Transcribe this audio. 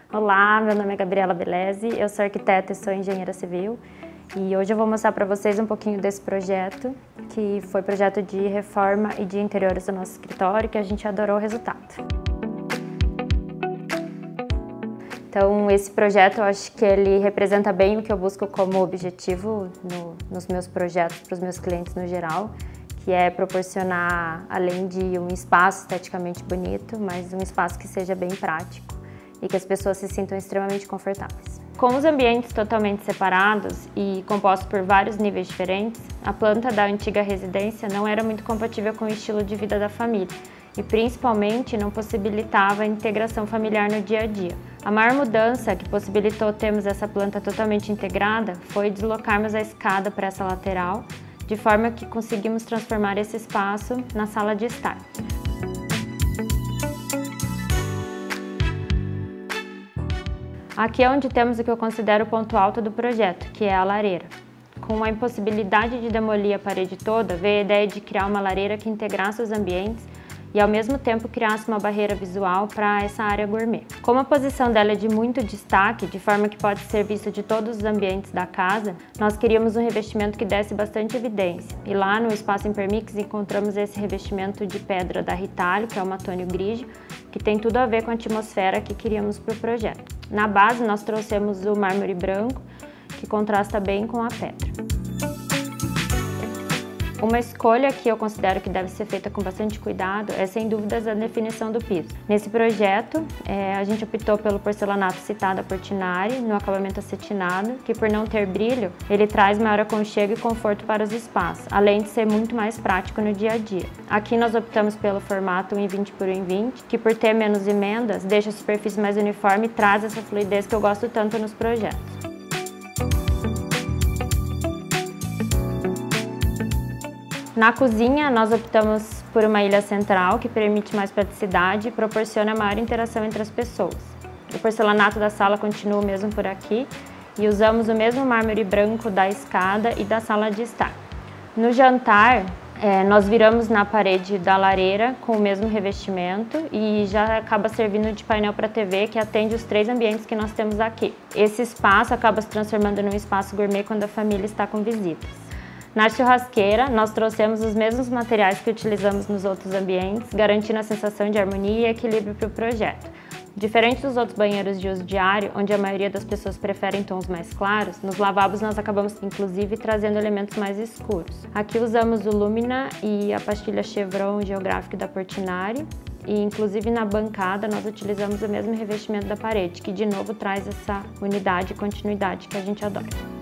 Olá, meu nome é Gabriela Beleze, eu sou arquiteta e sou engenheira civil e hoje eu vou mostrar para vocês um pouquinho desse projeto, que foi projeto de reforma e de interiores do nosso escritório, que a gente adorou o resultado. Então, esse projeto, eu acho que ele representa bem o que eu busco como objetivo nos meus projetos para os meus clientes no geral, que é proporcionar, além de um espaço esteticamente bonito, mas um espaço que seja bem prático e que as pessoas se sintam extremamente confortáveis. Com os ambientes totalmente separados e compostos por vários níveis diferentes, a planta da antiga residência não era muito compatível com o estilo de vida da família e principalmente não possibilitava a integração familiar no dia a dia. A maior mudança que possibilitou termos essa planta totalmente integrada foi deslocarmos a escada para essa lateral, de forma que conseguimos transformar esse espaço na sala de estar. Aqui é onde temos o que eu considero o ponto alto do projeto, que é a lareira. Com a impossibilidade de demolir a parede toda, veio a ideia de criar uma lareira que integrasse os ambientes e ao mesmo tempo criasse uma barreira visual para essa área gourmet. Como a posição dela é de muito destaque, de forma que pode ser vista de todos os ambientes da casa, nós queríamos um revestimento que desse bastante evidência. E lá no espaço Impermix encontramos esse revestimento de pedra da Ritalho, que é o matônio grigio, que tem tudo a ver com a atmosfera que queríamos para o projeto. Na base nós trouxemos o mármore branco, que contrasta bem com a pedra. Uma escolha que eu considero que deve ser feita com bastante cuidado é, sem dúvidas, a definição do piso. Nesse projeto, a gente optou pelo porcelanato citado a Portinari, no acabamento acetinado, que por não ter brilho, ele traz maior aconchego e conforto para os espaços, além de ser muito mais prático no dia a dia. Aqui nós optamos pelo formato 1,20 por 1,20, que por ter menos emendas, deixa a superfície mais uniforme e traz essa fluidez que eu gosto tanto nos projetos. Na cozinha, nós optamos por uma ilha central, que permite mais praticidade e proporciona maior interação entre as pessoas. O porcelanato da sala continua o mesmo por aqui e usamos o mesmo mármore branco da escada e da sala de estar. No jantar, nós viramos na parede da lareira com o mesmo revestimento e já acaba servindo de painel para TV que atende os 3 ambientes que nós temos aqui. Esse espaço acaba se transformando num espaço gourmet quando a família está com visitas. Na churrasqueira, nós trouxemos os mesmos materiais que utilizamos nos outros ambientes, garantindo a sensação de harmonia e equilíbrio para o projeto. Diferente dos outros banheiros de uso diário, onde a maioria das pessoas preferem tons mais claros, nos lavabos nós acabamos inclusive trazendo elementos mais escuros. Aqui usamos o Lumina e a pastilha Chevron geográfica da Portinari, e inclusive na bancada nós utilizamos o mesmo revestimento da parede, que de novo traz essa unidade e continuidade que a gente adora.